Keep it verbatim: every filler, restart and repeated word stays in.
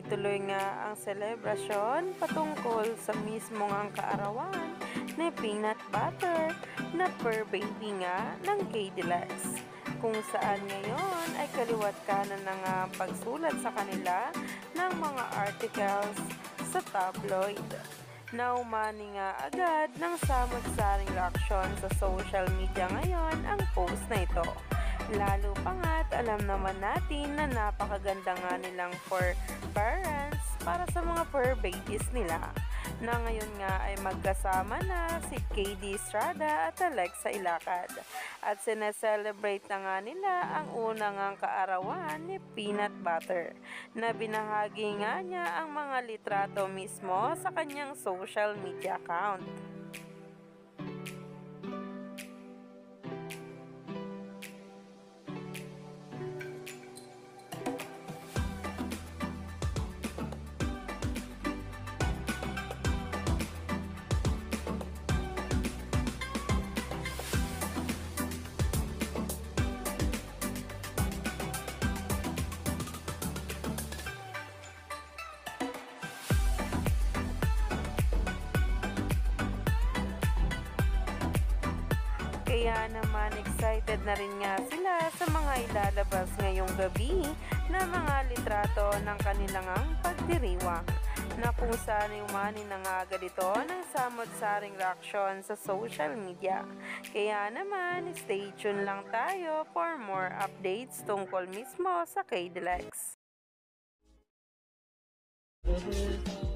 tuloy-tuloy nga ang selebrasyon patungkol sa mismong ang kaarawan ni Peanut Butter na fur baby nga ng K D Lex, kung saan ngayon ay kaliwat kanan na nga pagsulat sa kanila ng mga articles sa tabloid. Naumani nga agad ng samot-saring reaksyon sa social media ngayon ang post na ito. Lalo pa nga't alam naman natin na napakaganda nga nilang fur parents para sa mga fur babies nila, na ngayon nga ay magkasama na si K D Estrada at Alexa Ilacad, at sineselebrate na nga nila ang unang ang kaarawan ni Peanut Butter, na binahagi nga niya ang mga litrato mismo sa kanyang social media account. Kaya naman excited na rin nga sila sa mga ilalabas ngayong gabi na mga litrato ng kanilang ang pagdiriwang, na kung saan umani na nga agad ito ng samot-saring reaksyon sa social media. Kaya naman stay tuned lang tayo for more updates tungkol mismo sa K D Lex.